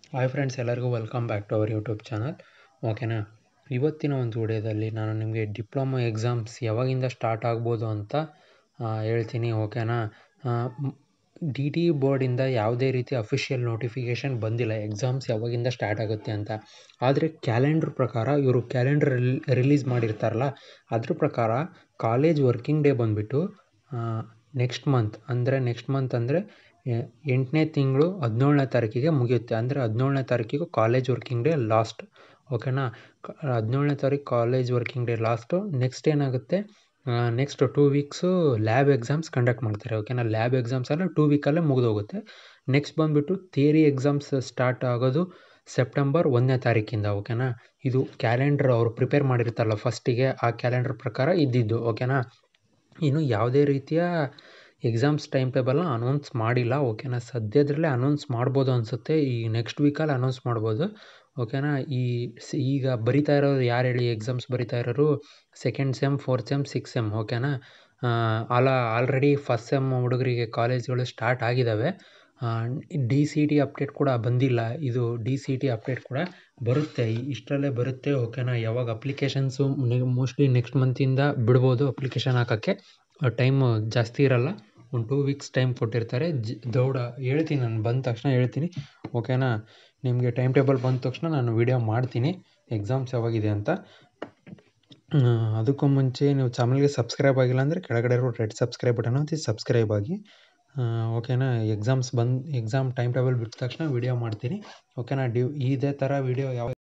Hi friends, ಎಲ್ಲರಿಗೂ welcome back to our YouTube channel. ಓಕೆನಾ, ಇವತ್ತಿನ ಒಂದು ವಿಡಿಯೋದಲ್ಲಿ ನಾನು ನಿಮಗೆ ಡಿಪ್ಲೊಮಾ ಎಕ್ಸಾಮ್ಸ್ ಯಾವಾಗಿಂದ ಸ್ಟಾರ್ಟ್ ಆಗ್ಬೋದು ಅಂತ ಹೇಳ್ತೀನಿ. ಓಕೆನಾ, DTE ಬೋರ್ಡಿಂದ ಯಾವುದೇ ರೀತಿ ಅಫಿಷಿಯಲ್ ನೋಟಿಫಿಕೇಷನ್ ಬಂದಿಲ್ಲ ಎಕ್ಸಾಮ್ಸ್ ಯಾವಾಗಿಂದ ಸ್ಟಾರ್ಟ್ ಆಗುತ್ತೆ ಅಂತ. ಆದರೆ ಕ್ಯಾಲೆಂಡ್ರ್ ಪ್ರಕಾರ ಇವರು ಕ್ಯಾಲೆಂಡರ್ ರಿಲೀಸ್ ಮಾಡಿರ್ತಾರಲ್ಲ, ಅದ್ರ ಪ್ರಕಾರ ಕಾಲೇಜ್ ವರ್ಕಿಂಗ್ ಡೇ ಬಂದುಬಿಟ್ಟು ನೆಕ್ಸ್ಟ್ ಮಂತ್ ಅಂದರೆ 8ನೇ ತಿಂಗಳು 17ನೇ ತಾರೀಕಿಗೆ ಮುಗಿಯುತ್ತೆ. ಅಂದರೆ 17ನೇ ತಾರೀಕಿಗೂ ಕಾಲೇಜ್ ವರ್ಕಿಂಗ್ ಡೇ ಲಾಸ್ಟ್. ಓಕೆನಾ, 17ನೇ ತಾರೀಕು college working day last. Next ಏನಾಗುತ್ತೆ, next 2 weeks lab exams conduct ಮಾಡ್ತಾರೆ. ಓಕೆನಾ, ಲ್ಯಾಬ್ ಎಕ್ಸಾಮ್ಸ್ ಎಲ್ಲ 2 ವೀಕಲ್ಲೇ ಮುಗಿದೋಗುತ್ತೆ. ನೆಕ್ಸ್ಟ್ ಬಂದುಬಿಟ್ಟು ಥಿಯರಿ ಎಕ್ಸಾಮ್ಸ್ ಸ್ಟಾರ್ಟ್ ಆಗೋದು ಸೆಪ್ಟೆಂಬರ್ 1ನೇ ತಾರೀಕಿಂದ. ಓಕೆನಾ, ಇದು ಕ್ಯಾಲೆಂಡ್ರ್ ಅವರು ಪ್ರಿಪೇರ್ ಮಾಡಿರ್ತಾರಲ್ಲ ಫಸ್ಟಿಗೆ, ಆ ಕ್ಯಾಲೆಂಡ್ರ್ ಪ್ರಕಾರ ಇದ್ದಿದ್ದು. ಓಕೆನಾ, ಇನ್ನು ಯಾವುದೇ ರೀತಿಯ ಎಕ್ಸಾಮ್ಸ್ ಟೈಮ್ ಟೇಬಲ್ನ ಅನೌನ್ಸ್ ಮಾಡಿಲ್ಲ. ಓಕೆನಾ, ಸದ್ಯದಲ್ಲೇ ಅನೌನ್ಸ್ ಮಾಡ್ಬೋದು ಅನಿಸುತ್ತೆ, ಈ ನೆಕ್ಸ್ಟ್ ವೀಕಲ್ಲಿ ಅನೌನ್ಸ್ ಮಾಡ್ಬೋದು. ಓಕೆನಾ, ಈಗ ಬರಿತಾ ಇರೋರು ಯಾರು ಹೇಳಿ, ಎಕ್ಸಾಮ್ಸ್ ಬರಿತಾ ಇರೋರು second sem, 4th sem, 6th sem. ಓಕೆನಾ, ಆಲ್ರೆಡಿ ಫಸ್ಟ್ ಸೆಮ್ ಹುಡುಗರಿಗೆ ಕಾಲೇಜ್ಗಳು ಸ್ಟಾರ್ಟ್ ಆಗಿದ್ದಾವೆ. DCT ಅಪ್ಡೇಟ್ ಕೂಡ ಬಂದಿಲ್ಲ. ಇದು DCT ಅಪ್ಡೇಟ್ ಕೂಡ ಬರುತ್ತೆ, ಇಷ್ಟರಲ್ಲೇ ಬರುತ್ತೆ. ಓಕೆನಾ, ಯಾವಾಗ ಅಪ್ಲಿಕೇಶನ್ಸು ಮೋಸ್ಟ್ಲಿ ನೆಕ್ಸ್ಟ್ ಮಂತಿಂದ ಬಿಡ್ಬೋದು ಅಪ್ಲಿಕೇಶನ್ ಹಾಕೋಕ್ಕೆ. ಟೈಮು ಜಾಸ್ತಿ ಇರಲ್ಲ, ಒಂದು 2 ವೀಕ್ಸ್ ಟೈಮ್ ಕೊಟ್ಟಿರ್ತಾರೆ. ಹೇಳ್ತೀನಿ, ನಾನು ಬಂದ ತಕ್ಷಣ ಹೇಳ್ತೀನಿ. ಓಕೆನಾ, ನಿಮಗೆ ಟೈಮ್ ಟೇಬಲ್ ಬಂದ ತಕ್ಷಣ ನಾನು ವಿಡಿಯೋ ಮಾಡ್ತೀನಿ ಎಕ್ಸಾಮ್ಸ್ ಯಾವಾಗಿದೆ ಅಂತ. ಅದಕ್ಕೂ ಮುಂಚೆ ನೀವು ಚಾನಲ್ಗೆ ಸಬ್ಸ್ಕ್ರೈಬ್ ಆಗಿಲ್ಲ ಅಂದರೆ ಕೆಳಗಡೆ ಇರೋ ರೆಡ್ ಸಬ್ಸ್ಕ್ರೈಬ್ ಬಟನ್ ಒತ್ತಿ ಸಬ್ಸ್ಕ್ರೈಬ್ ಆಗಿ. ಓಕೆನಾ, ಎಕ್ಸಾಮ್ ಟೈಮ್ ಟೇಬಲ್ ಬಿಟ್ಟ ತಕ್ಷಣ ವಿಡಿಯೋ ಮಾಡ್ತೀನಿ. ಓಕೆನಾ, ಇದೇ ಥರ ವಿಡಿಯೋ ಯಾವ